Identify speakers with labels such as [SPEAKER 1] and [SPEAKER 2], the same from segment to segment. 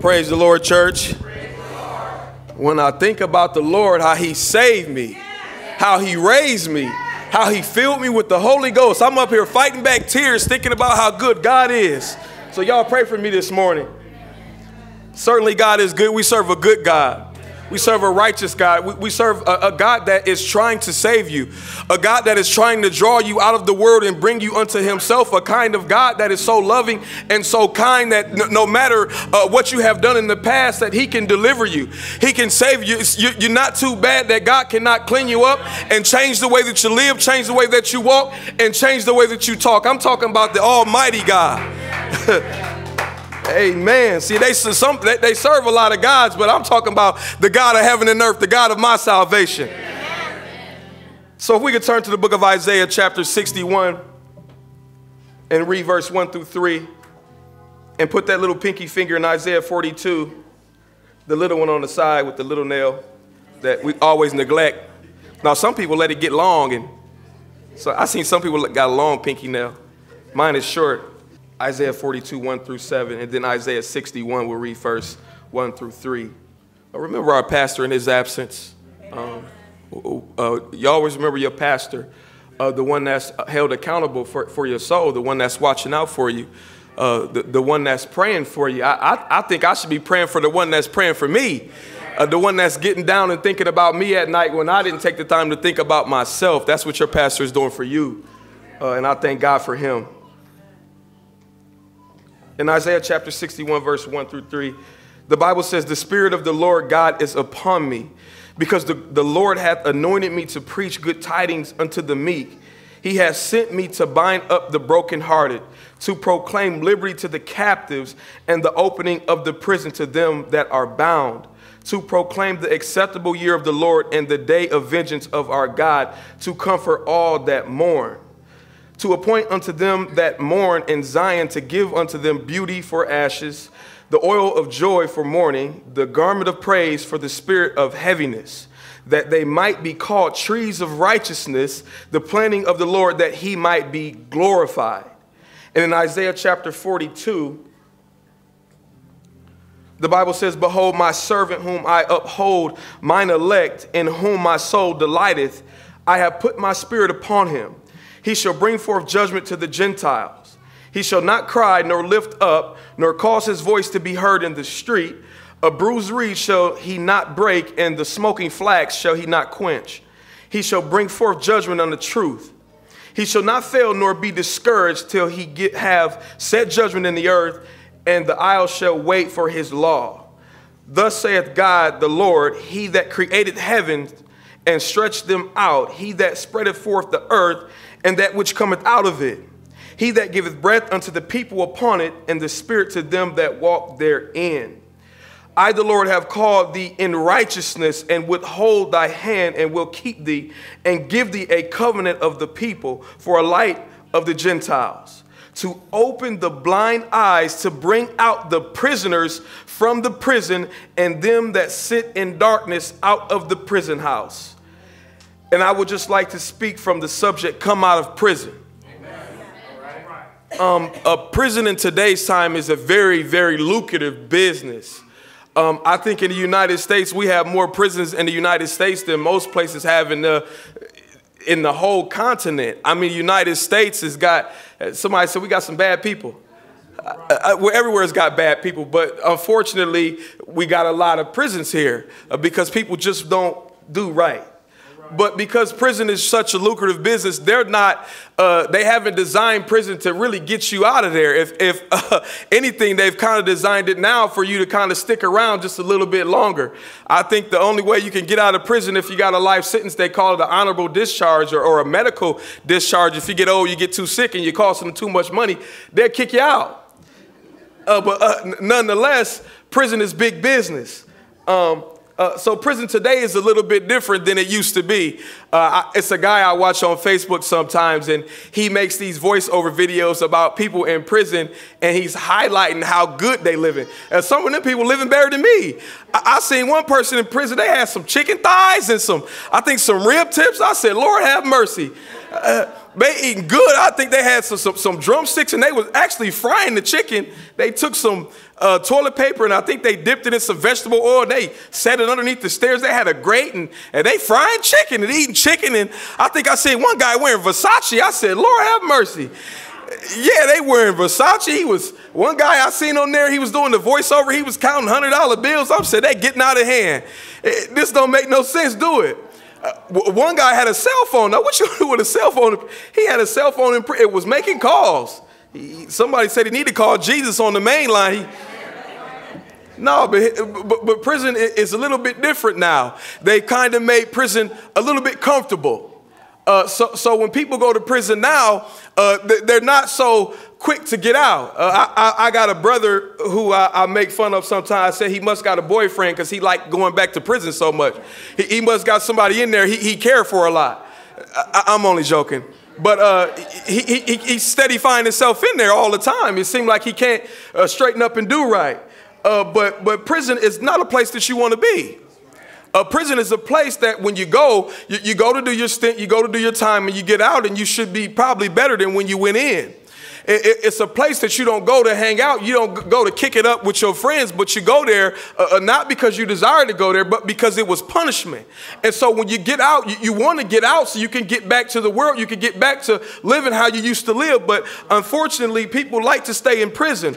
[SPEAKER 1] Praise the Lord, church. When I think about the Lord, how he saved me, how he raised me, how he filled me with the Holy Ghost, I'm up here fighting back tears thinking about how good God is. So y'all pray for me this morning. Certainly God is good. We serve a good God. We serve a righteous God. We serve a God that is trying to save you, a God that is trying to draw you out of the world and bring you unto himself, a kind of God that is so loving and so kind that no matter what you have done in the past, that he can deliver you. He can save you. You're not too bad that God cannot clean you up and change the way that you live, change the way that you walk, and change the way that you talk. I'm talking about the Almighty God. Amen. See, they serve a lot of gods, but I'm talking about the God of heaven and earth, the God of my salvation. So if we could turn to the book of Isaiah chapter 61 and read verse 1 through 3 and put that little pinky finger in Isaiah 42, the little one on the side with the little nail that we always neglect. Now, some people let it get long, and so I seen some people got a long pinky nail. Mine is short. Isaiah 42, 1 through 7, and then Isaiah 61, we'll read first 1 through 3. Remember our pastor in his absence. You always remember your pastor, the one that's held accountable for your soul, the one that's watching out for you, the one that's praying for you. I think I should be praying for the one that's praying for me, the one that's getting down and thinking about me at night when I didn't take the time to think about myself. That's what your pastor is doing for you, and I thank God for him. In Isaiah chapter 61, verse 1 through 3, the Bible says, "The Spirit of the Lord God is upon me, because the Lord hath anointed me to preach good tidings unto the meek. He has sent me to bind up the brokenhearted, to proclaim liberty to the captives, and the opening of the prison to them that are bound, to proclaim the acceptable year of the Lord and the day of vengeance of our God, to comfort all that mourn. To appoint unto them that mourn in Zion, to give unto them beauty for ashes, the oil of joy for mourning, the garment of praise for the spirit of heaviness, that they might be called trees of righteousness, the planting of the Lord, that he might be glorified." And in Isaiah chapter 42, the Bible says, "Behold, my servant whom I uphold, mine elect, in whom my soul delighteth. I have put my spirit upon him. He shall bring forth judgment to the Gentiles. He shall not cry, nor lift up, nor cause his voice to be heard in the street. A bruised reed shall he not break, and the smoking flax shall he not quench. He shall bring forth judgment on the truth. He shall not fail nor be discouraged till he have set judgment in the earth, and the isles shall wait for his law. Thus saith God the Lord, he that created heaven and stretched them out, he that spreadeth forth the earth, and that which cometh out of it, he that giveth breath unto the people upon it, and the spirit to them that walk therein. I, the Lord, have called thee in righteousness, and withhold thy hand, and will keep thee, and give thee a covenant of the people, for a light of the Gentiles, to open the blind eyes, to bring out the prisoners from the prison, and them that sit in darkness out of the prison house." And I would just like to speak from the subject, come out of prison. A prison in today's time is a very, very lucrative business. I think in the United States, we have more prisons in the United States than most places have in the whole continent. I mean, the United States has got, somebody said we got some bad people. Well, everywhere's got bad people, but unfortunately, we got a lot of prisons here because people just don't do right. But because prison is such a lucrative business, they haven't designed prison to really get you out of there. If anything, they've kind of designed it now for you to kind of stick around just a little bit longer. I think the only way you can get out of prison, if you got a life sentence, they call it an honorable discharge or a medical discharge. If you get old, you get too sick and you're costing them too much money, they'll kick you out. But nonetheless, prison is big business. So prison today is a little bit different than it used to be. It's a guy I watch on Facebook sometimes, and he makes these voiceover videos about people in prison, and he's highlighting how good they living. And some of them people living better than me. I seen one person in prison, they had some chicken thighs and some rib tips. I said, Lord have mercy. They eating good. I think they had some drumsticks, and they was actually frying the chicken. They took some toilet paper, and I think they dipped it in some vegetable oil, and they set it underneath the stairs. They had a grate, and they frying chicken and eating chicken. And I think I seen one guy wearing Versace. I said, Lord have mercy. Yeah, they wearing Versace. He was one guy I seen on there. He was doing the voiceover. He was counting $100 bills. I said, they getting out of hand. This don't make no sense. Do it. One guy had a cell phone. Now, what you do with a cell phone? He had a cell phone. It was making calls. Somebody said he needed to call Jesus on the main line. No, but prison is a little bit different now. They kind of made prison a little bit comfortable. So when people go to prison now, they're not so quick to get out. I got a brother who I make fun of sometimes. I say he must got a boyfriend because he liked going back to prison so much. He must got somebody in there he cared for a lot. I'm only joking. But he's steady finding himself in there all the time. It seems like he can't straighten up and do right. But prison is not a place that you want to be. Prison is a place that when you go to do your stint, you go to do your time, and you get out, and you should be probably better than when you went in. It's a place that you don't go to hang out. You don't go to kick it up with your friends, but you go there not because you desire to go there, but because it was punishment. And so when you get out, you want to get out so you can get back to the world. You can get back to living how you used to live. But unfortunately, people like to stay in prison.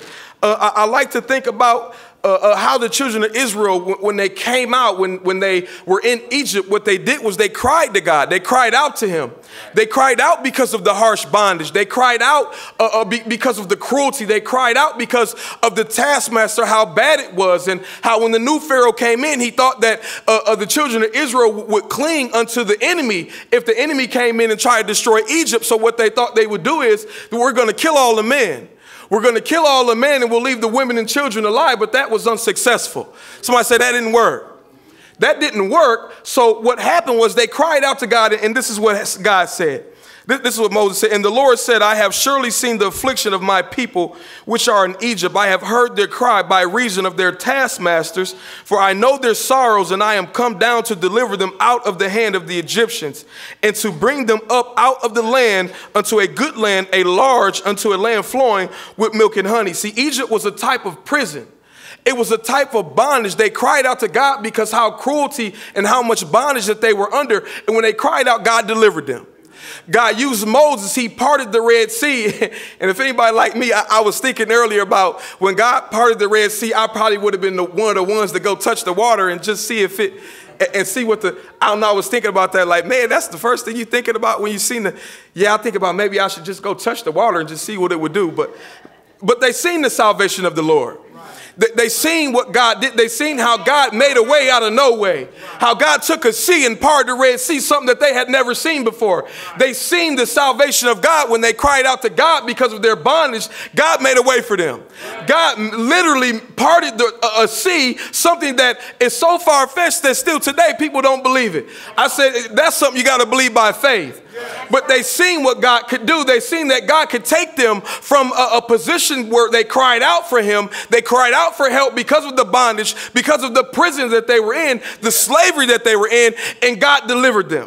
[SPEAKER 1] I like to think about how the children of Israel, when they came out, when they were in Egypt, what they did was they cried to God. They cried out to him. They cried out because of the harsh bondage. They cried out because of the cruelty. They cried out because of the taskmaster, how bad it was, and how when the new Pharaoh came in, he thought that the children of Israel would cling unto the enemy if the enemy came in and tried to destroy Egypt. So what they thought they would do is, we're going to kill all the men. We're going to kill all the men and we'll leave the women and children alive, but that was unsuccessful. Somebody said that didn't work. That didn't work. So what happened was they cried out to God, and this is what God said. This is what Moses said. And the Lord said, I have surely seen the affliction of my people which are in Egypt. I have heard their cry by reason of their taskmasters, for I know their sorrows, and I am come down to deliver them out of the hand of the Egyptians, and to bring them up out of the land unto a good land, a large, unto a land flowing with milk and honey. See, Egypt was a type of prison. It was a type of bondage. They cried out to God because how cruelty and how much bondage that they were under. And when they cried out, God delivered them. God used Moses. He parted the Red Sea. And if anybody like me, I was thinking earlier about when God parted the Red Sea, I probably would have been one of the ones to go touch the water and just see if it, and see what I don't know, I was thinking about that. Like, man, that's the first thing you're thinking about when you seen I think about maybe I should just go touch the water and just see what it would do. But they seen the salvation of the Lord. They seen what God did. They seen how God made a way out of no way. How God took a sea and parted the Red Sea, something that they had never seen before. They seen the salvation of God when they cried out to God because of their bondage. God made a way for them. God literally parted a sea, something that is so far-fetched that still today people don't believe it. I said, that's something you got to believe by faith. But they seen what God could do. They seen that God could take them from a position where they cried out for him. They cried out for help because of the bondage, because of the prison that they were in, the slavery that they were in, and God delivered them.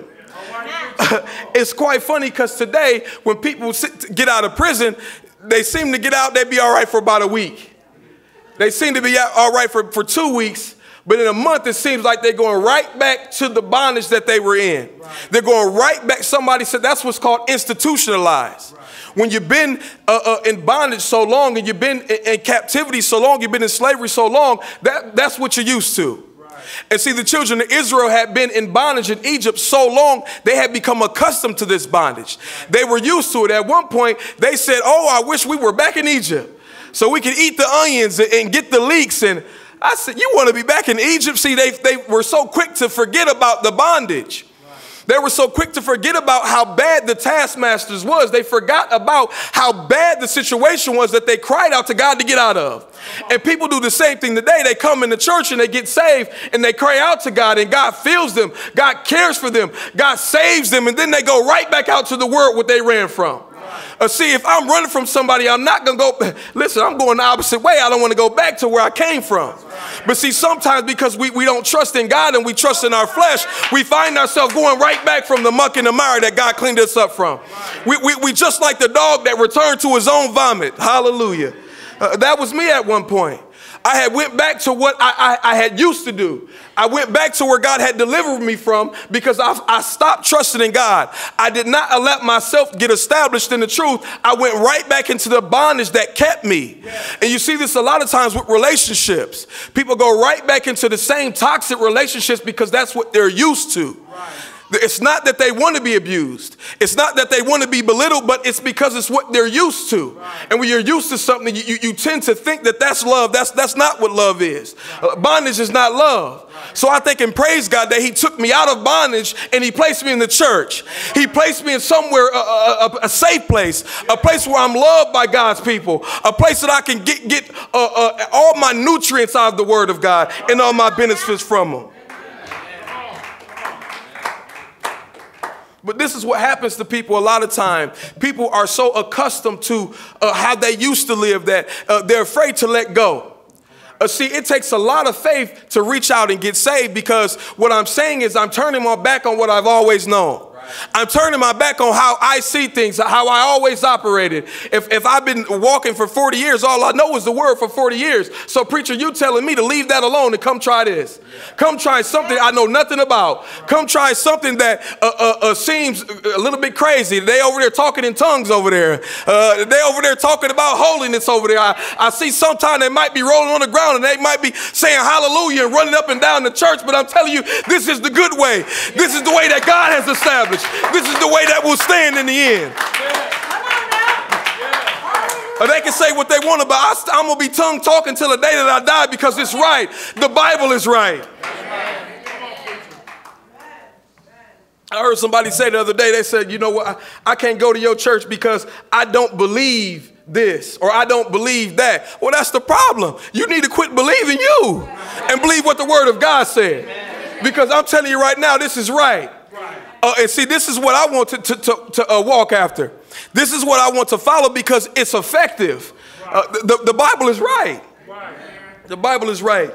[SPEAKER 1] It's quite funny because today when people get out of prison, they seem to get out, they be all right for about a week. They seem to be all right for 2 weeks. But in a month, it seems like they're going right back to the bondage that they were in. Right. They're going right back. Somebody said that's what's called institutionalized. Right. When you've been in bondage so long and you've been in captivity so long, you've been in slavery so long, that's what you're used to. Right. And see, the children of Israel had been in bondage in Egypt so long, they had become accustomed to this bondage. Right. They were used to it. At one point, they said, oh, I wish we were back in Egypt so we could eat the onions and get the leeks. And I said, you want to be back in Egypt? See, they were so quick to forget about the bondage. Right. They were so quick to forget about how bad the taskmasters was. They forgot about how bad the situation was that they cried out to God to get out of. And people do the same thing today. They come into church and they get saved and they cry out to God and God fills them. God cares for them. God saves them. And then they go right back out to the world what they ran from. See, if I'm running from somebody, I'm not going to go, listen, I'm going the opposite way. I don't want to go back to where I came from. But see, sometimes because we don't trust in God and we trust in our flesh, we find ourselves going right back from the muck and the mire that God cleaned us up from. We just like the dog that returned to his own vomit. Hallelujah. That was me at one point. I had went back to what I had used to do. I went back to where God had delivered me from because I stopped trusting in God. I did not let myself get established in the truth. I went right back into the bondage that kept me. And you see this a lot of times with relationships. People go right back into the same toxic relationships because that's what they're used to. It's not that they want to be abused. It's not that they want to be belittled, but it's because it's what they're used to. And when you're used to something, you tend to think that that's love. That's not what love is. Bondage is not love. So I thank and praise God that he took me out of bondage and he placed me in the church. He placed me in somewhere, a safe place, a place where I'm loved by God's people, a place that I can get all my nutrients out of the word of God and all my benefits from them. But this is what happens to people a lot of time. People are so accustomed to how they used to live that they're afraid to let go. See, it takes a lot of faith to reach out and get saved, because what I'm saying is I'm turning my back on what I've always known. I'm turning my back on how I see things, how I always operated. If I've been walking for 40 years, all I know is the word for 40 years. So preacher, you telling me to leave that alone and come try this. Come try something I know nothing about. Come try something that seems a little bit crazy. They over there talking in tongues over there. They over there talking about holiness over there. I see sometimes they might be rolling on the ground and they might be saying hallelujah and running up and down the church. But I'm telling you, this is the good way. This is the way that God has established. This is the way that will stand in the end. They can say what they want about. I'm going to be tongue talking till the day that I die because it's right. The Bible is right. I heard somebody say the other day, they said, you know what, I can't go to your church because I don't believe this or I don't believe that. Well, that's the problem. You need to quit believing you and believe what the word of God said. Because I'm telling you right now, this is right. And see, this is what I want to walk after. This is what I want to follow because it's effective. The Bible is right. The Bible is right.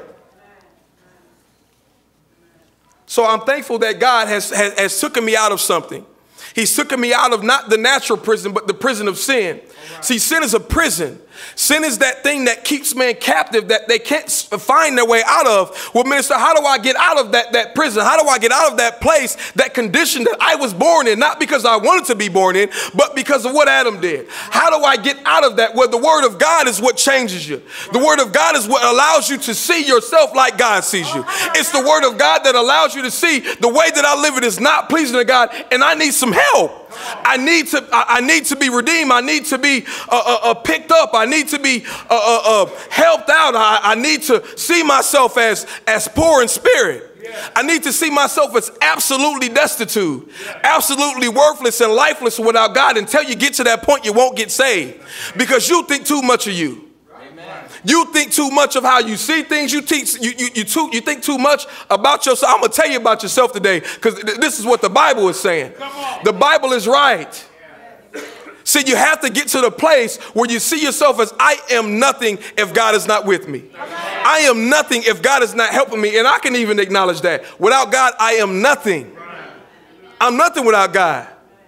[SPEAKER 1] So I'm thankful that God has taken me out of something. He's taken me out of not the natural prison, but the prison of sin. See, sin is a prison. Sin is that thing that keeps man captive that they can't find their way out of. Well, minister, how do I get out of that prison? How do I get out of that place, that condition that I was born in? Not because I wanted to be born in, but because of what Adam did. How do I get out of that? Well, the word of God is what changes you. The word of God is what allows you to see yourself like God sees you. It's the word of God that allows you to see the way that I live it is not pleasing to God, and I need some help. I need to be redeemed. I need to be picked up. I need to be helped out. I need to see myself as poor in spirit. I need to see myself as absolutely destitute, absolutely worthless and lifeless without God. Until you get to that point, you won't get saved because you think too much of you. You think too much of how you see things. You think too much about yourself. I'm going to tell you about yourself today because this is what the Bible is saying. The Bible is right. See, you have to get to the place where you see yourself as I am nothing if God is not with me. I am nothing if God is not helping me. And I can even acknowledge that. Without God, I am nothing. I'm nothing without God.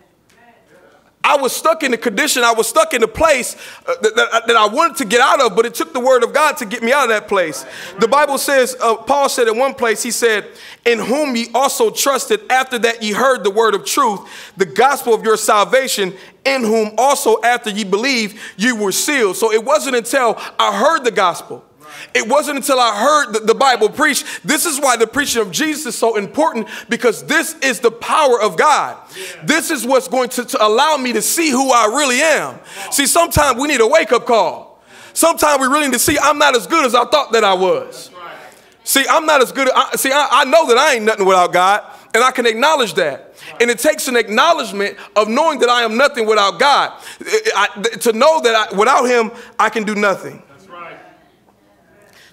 [SPEAKER 1] I was stuck in the condition, I was stuck in the place that I wanted to get out of, but it took the word of God to get me out of that place. The Bible says, Paul said in one place, he said, in whom ye also trusted after that ye heard the word of truth, the gospel of your salvation, in whom also after ye believed, you were sealed. So it wasn't until I heard the gospel. It wasn't until I heard the Bible preached. This is why the preaching of Jesus is so important, because this is the power of God. This is what's going to allow me to see who I really am. See, sometimes we need a wake-up call. Sometimes we really need to see I'm not as good as I thought that I was. See, I'm not as good. I know that I ain't nothing without God, and I can acknowledge that. And it takes an acknowledgement of knowing that I am nothing without God. To know that without him, I can do nothing.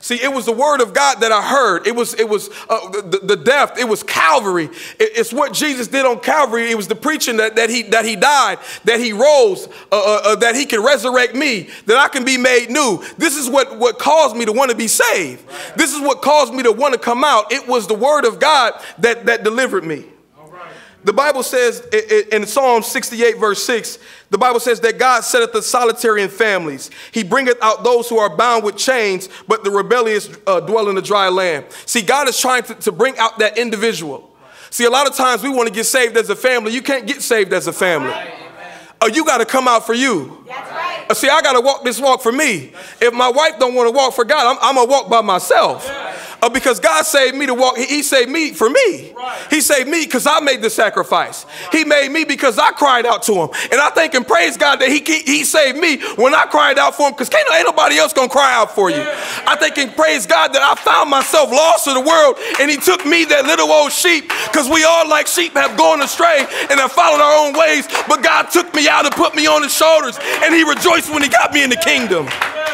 [SPEAKER 1] See, it was the word of God that I heard. It was the death. It was Calvary. It's what Jesus did on Calvary. It was the preaching that he died, that he rose, that he can resurrect me, that I can be made new. This is what caused me to want to be saved. This is what caused me to want to come out. It was the word of God that delivered me. The Bible says in Psalm 68 verse 6, the Bible says that God setteth the solitary in families. He bringeth out those who are bound with chains, but the rebellious dwell in the dry land. See, God is trying to bring out that individual. See, a lot of times we want to get saved as a family. You can't get saved as a family. You got to come out for you. That's right. See, I got to walk this walk for me. If my wife don't want to walk for God, I'm going to walk by myself. Because God saved me to walk. He saved me for me. He saved me because I made the sacrifice. He made me because I cried out to him. And I thank and praise God that he saved me when I cried out for him, because ain't nobody else going to cry out for you. I thank and praise God that I found myself lost to the world, and he took me, that little old sheep, because we all like sheep have gone astray and have followed our own ways. But God took me out and put me on his shoulders, and he rejoiced when he got me in the kingdom.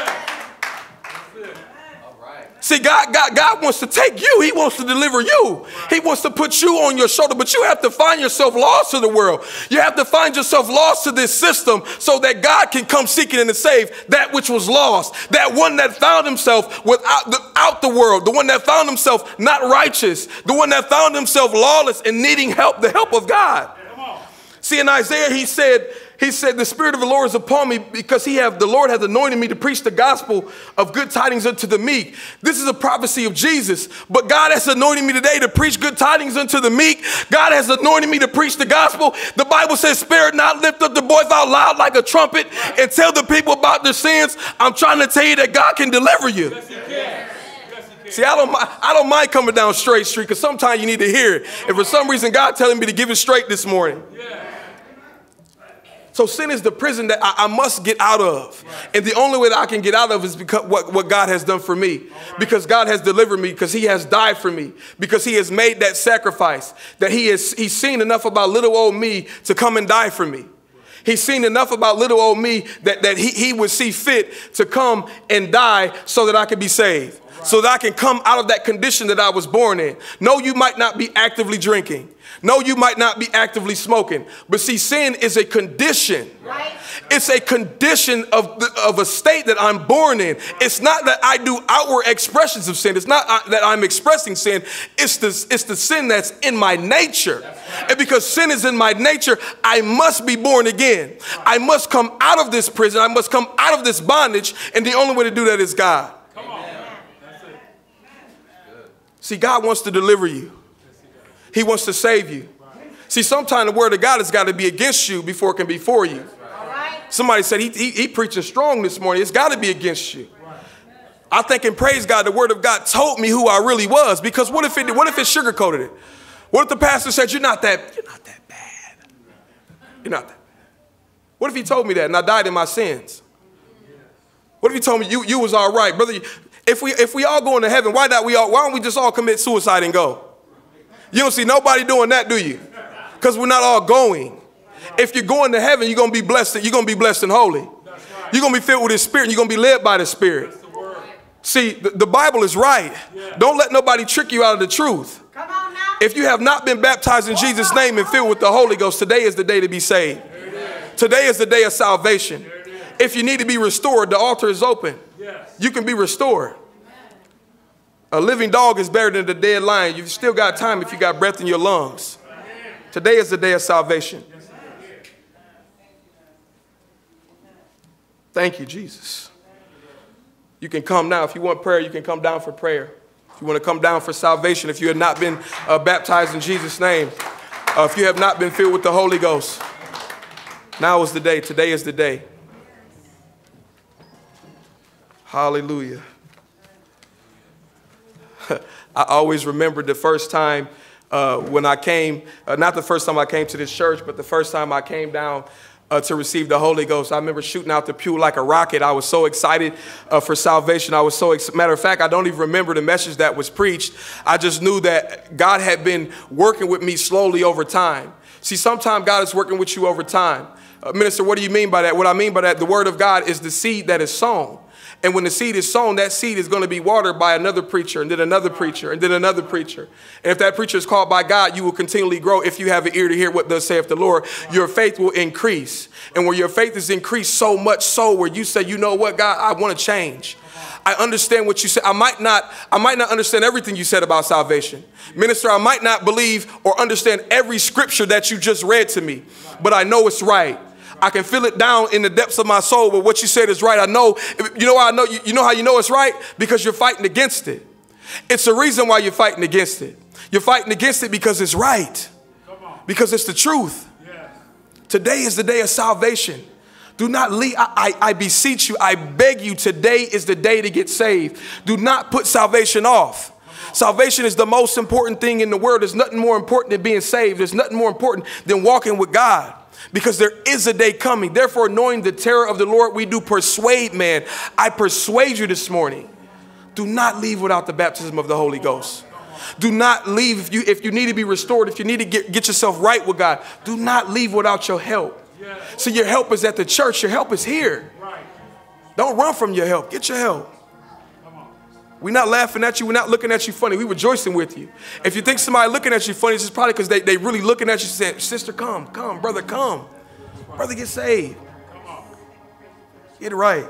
[SPEAKER 1] See, God wants to take you. He wants to deliver you. He wants to put you on your shoulder, but you have to find yourself lost to the world. You have to find yourself lost to this system so that God can come seeking and to save that which was lost. That one that found himself out the world, the one that found himself not righteous, the one that found himself lawless and needing help, the help of God. See, in Isaiah, he said, the Spirit of the Lord is upon me because the Lord has anointed me to preach the gospel of good tidings unto the meek. This is a prophecy of Jesus, but God has anointed me today to preach good tidings unto the meek. God has anointed me to preach the gospel. The Bible says, spare not, lift up the voice out loud like a trumpet and tell the people about their sins. I'm trying to tell you that God can deliver you. Yes, he can. See, I don't mind coming down straight street, because sometimes you need to hear it. And for some reason, God telling me to give it straight this morning. So sin is the prison that I must get out of. And the only way that I can get out of is because what God has done for me. Because God has delivered me, because he has died for me, because he has made that sacrifice, that he's seen enough about little old me to come and die for me. He's seen enough about little old me that he would see fit to come and die so that I could be saved. So that I can come out of that condition that I was born in. No, you might not be actively drinking. No, you might not be actively smoking. But see, sin is a condition. Right. It's a condition of a state that I'm born in. It's not that I do outward expressions of sin. It's not that I'm expressing sin. It's the sin that's in my nature. Right. And because sin is in my nature, I must be born again. I must come out of this prison. I must come out of this bondage. And the only way to do that is God. Come on. See, God wants to deliver you. He wants to save you. See, sometimes the word of God has got to be against you before it can be for you. Somebody said he preaching strong this morning. It's got to be against you. I think and praise God, the word of God told me who I really was. Because what if it sugarcoated it? What if the pastor said, you're not that bad. You're not that bad. What if he told me that and I died in my sins? What if he told me you was all right, brother? If we all go into heaven, why don't we just all commit suicide and go? You don't see nobody doing that, do you? Because we're not all going. If you're going to heaven, you're going to be blessed. You're going to be blessed and holy. You're going to be filled with his spirit. And you're going to be led by the spirit. See, the Bible is right. Don't let nobody trick you out of the truth. Come on now. If you have not been baptized in Jesus' name and filled with the Holy Ghost, today is the day to be saved. Today is the day of salvation. If you need to be restored, the altar is open. You can be restored. A living dog is better than a dead lion. You've still got time if you got breath in your lungs. Today is the day of salvation. Thank you, Jesus. You can come now. If you want prayer, you can come down for prayer. If you want to come down for salvation, if you have not been baptized in Jesus' name, if you have not been filled with the Holy Ghost, now is the day. Today is the day. Hallelujah. I always remember the first time when I came, not the first time I came to this church, but the first time I came down to receive the Holy Ghost. I remember shooting out the pew like a rocket. I was so excited for salvation. Matter of fact, I don't even remember the message that was preached. I just knew that God had been working with me slowly over time. See, sometimes God is working with you over time. Minister, what do you mean by that? What I mean by that, the word of God is the seed that is sown. And when the seed is sown, that seed is going to be watered by another preacher and then another preacher and then another preacher. And if that preacher is called by God, you will continually grow. If you have an ear to hear what thus saith the Lord, your faith will increase. And where your faith is increased so much so where you say, you know what, God, I want to change. I understand what you said. I might not understand everything you said about salvation. Minister, I might not believe or understand every scripture that you just read to me, but I know it's right. I can feel it down in the depths of my soul, but what you said is right. I know, you know how I know, you know how you know it's right? Because you're fighting against it. It's the reason why you're fighting against it. You're fighting against it because it's right. Because it's the truth. Today is the day of salvation. Do not leave. I beseech you, I beg you, today is the day to get saved. Do not put salvation off. Salvation is the most important thing in the world. There's nothing more important than being saved. There's nothing more important than walking with God. Because there is a day coming. Therefore, knowing the terror of the Lord, we do persuade man. I persuade you this morning. Do not leave without the baptism of the Holy Ghost. Do not leave if you need to be restored, if you need to get yourself right with God. Do not leave without your help. See, your help is at the church. Your help is here. Don't run from your help. Get your help. We're not laughing at you. We're not looking at you funny. We're rejoicing with you. If you think somebody looking at you funny, it's just probably because they really looking at you saying, sister, come, brother, come. Brother, get saved. Get it right.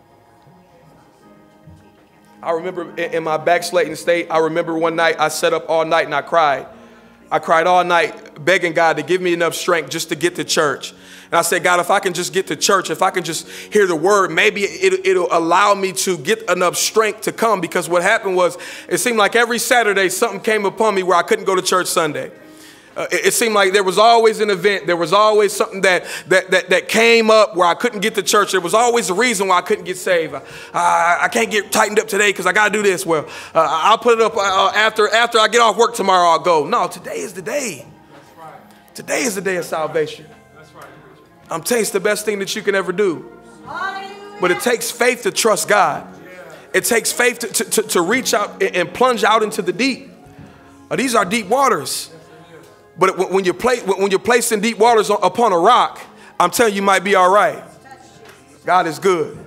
[SPEAKER 1] I remember in my backsliding state, I remember one night I sat up all night and I cried. I cried all night begging God to give me enough strength just to get to church. And I said, God, if I can just get to church, if I can just hear the word, maybe it'll allow me to get enough strength to come. Because what happened was, it seemed like every Saturday something came upon me where I couldn't go to church Sunday. It seemed like there was always an event. There was always something that came up where I couldn't get to church. There was always a reason why I couldn't get saved. I can't get tightened up today because I got to do this. Well, I'll put it up after I get off work tomorrow. I'll go. No, today is the day. Today is the day of salvation. I'm telling you, it's the best thing that you can ever do. But it takes faith to trust God. It takes faith to reach out and plunge out into the deep. These are deep waters. But when you're placed in deep waters upon a rock, I'm telling you, you might be all right. God is good.